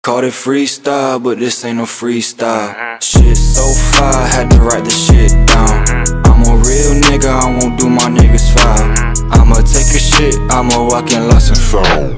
Called it freestyle, but this ain't no freestyle. Shit so fire, had to write the shit down. I'm a real nigga, I won't do my niggas foul. I'ma take a shit, I'ma walk in lost and found.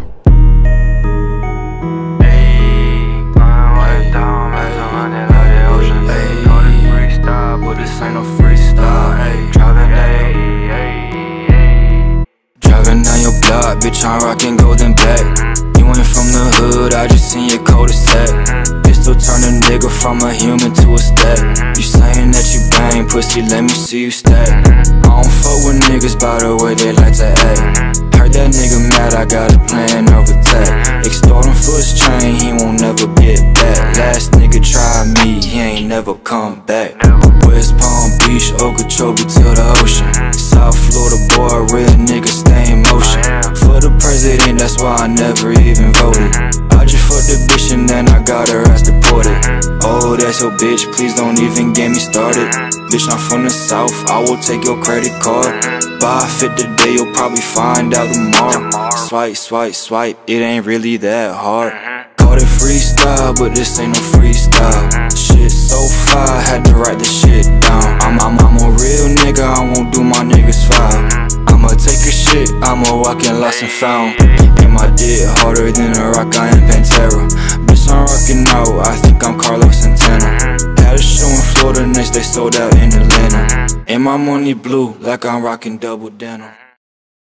Driving down your block, bitch, I'm rockin' golden black. You ain't from the hood, I just seen your cul-de-sac. Pistol turn a nigga from a human to a stack. You saying that you bang, pussy, let me see you stack. I don't fuck with niggas by the way they like to act. Heard that nigga mad, I got a plan of attack. Extort him for his chain, he won't never get back. Last nigga tried me, he ain't never come back. West Palm Beach, Okeechobee to the ocean. South Florida boy, real nigga stay in motion. For the president, that's why I never even voted. I just fucked the bitch and then I got her ass deported. Oh, that's your bitch, please don't even get me started. Bitch, I'm from the South, I will take your credit card. Buy a fit today, you'll probably find out tomorrow. Swipe, swipe, swipe, it ain't really that hard. Called it freestyle, but this ain't no freestyle. Shit so fire, had to write the shit down. I'm a real nigga, I won't do my niggas foul. I'ma take a shit, I'ma walk in lost and found. And my dick harder than a rock, I am Pantera. Bitch, I'm rockin' out, I think I'm Carlos Santana. Had a show in Florida, next they sold out in Atlanta. And my money blue, like I'm rockin' double denim.